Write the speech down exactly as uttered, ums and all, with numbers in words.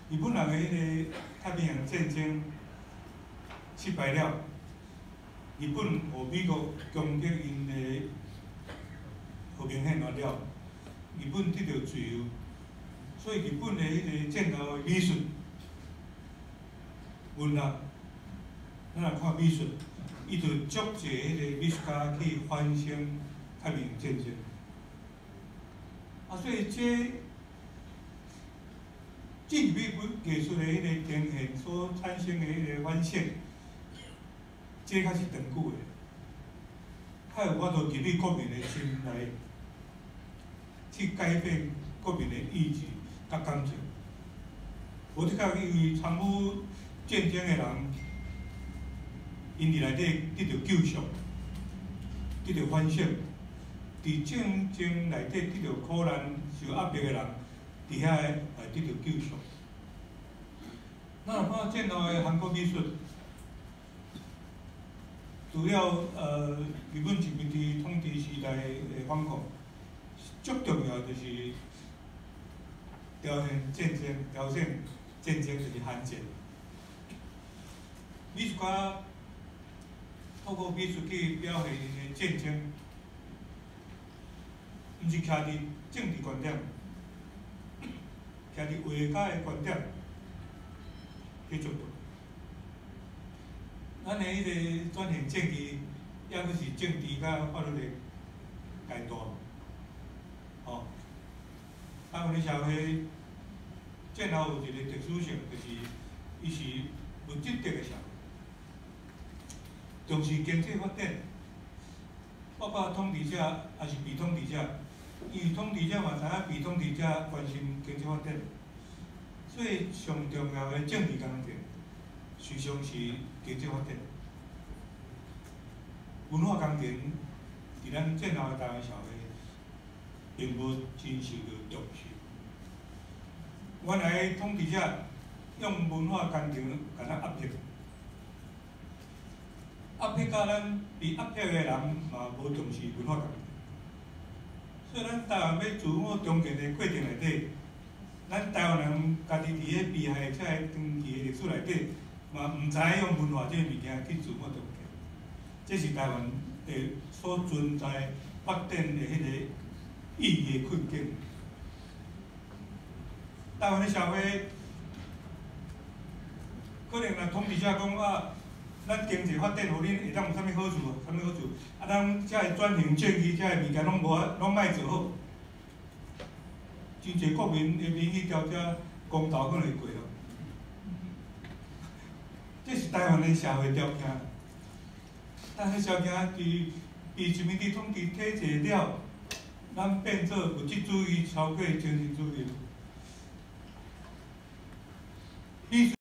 日本人的迄个太平洋战争失败了，日本和美国攻击因的和平宪法了，日本得到自由，所以日本的迄个战斗的美术、文学，咱来看美术，伊就足济迄个美术家去反省太平洋战争。啊，所以这进入美艺术的迄个呈现所产生的迄个反省，这较是长久的，较有法度入去国民的心内，去改变国民的意志甲感情。无的确因为参与战争的人，因伫内底得到救赎，得到反省。 伫战争内底得到苦难、受压迫的人，伫遐来得到救赎。咱若看战后的韩国美术，除了呃日本殖民地统治时代的反抗，最重要就是表现战争、表现战争就是韩战。美术家透过美术去表现因的战争。 毋是徛伫政治观点，徛伫画家的观点去做。咱的迄个转型正义，抑阁是政治甲法律的阶段。哦，台湾的社会战后有一个特殊性，就是伊是物质德的社会，重视经济发展，包括统治者也是被统治者。 因为统治者嘛知影被统治者关心经济发展，所以上重要的政治工程，实际上是经济发展。文化工程伫咱战后的台湾社会，并无真受到重视。原来统治者用文化工程甲咱压迫，压迫到咱被压迫的人嘛无重视文化工程。 所以，咱台湾要自我重建的过程内底，咱台湾人家己伫个被害者的长期的历史内底，嘛毋知用文化这个物件去自我重建，这是台湾的所存在发展的迄个意义的困境。台湾的社会，可能若统治者讲啊，咱经济发展，互恁会当有啥物好处啊？啥物好处？啊，咱遮个转型正义，遮个物件拢无，拢莫做好。真侪国民的民意调查，公投可能会过咯。这是台湾的社会条件。台湾社会伫被殖民地统治体制了，咱变做物质主义超过精神主义。